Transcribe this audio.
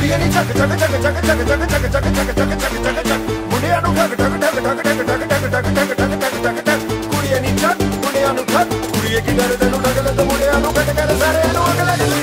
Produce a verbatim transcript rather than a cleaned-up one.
ਕੁੜੀਆਂ ਨੀ ਚੱਕ ਚੱਕ ਚੱਕ ਚੱਕ ਚੱਕ ਚੱਕ ਚੱਕ ਚੱਕ ਚੱਕ ਚੱਕ ਚੱਕ ਚੱਕ ਚੱਕ ਮੁੰਡਿਆਂ ਨੂੰ ਠੱਗ ਠੱਗ ਠੱਗ ਠੱਗ ਠੱਗ ਠੱਗ ਠੱਗ ਠੱਗ ਠੱਗ ਠੱਗ ਠੱਗ ਠੱਗ ਠੱਗ ਕੁੜੀਆਂ ਨੀ ਚੱਕ ਮੁੰਡਿਆਂ ਨੂੰ ਠੱਗ ਕੁੜੀਏ ਕੀ ਡਰ ਤੈਨੂੰ ਠੱਗ ਲੈ ਤੇ ਮੁੰਡਿਆਂ ਨੂੰ ਕੱਟ ਕਰ ਸਾਰਿਆਂ ਨੂੰ ਅਗਲੇ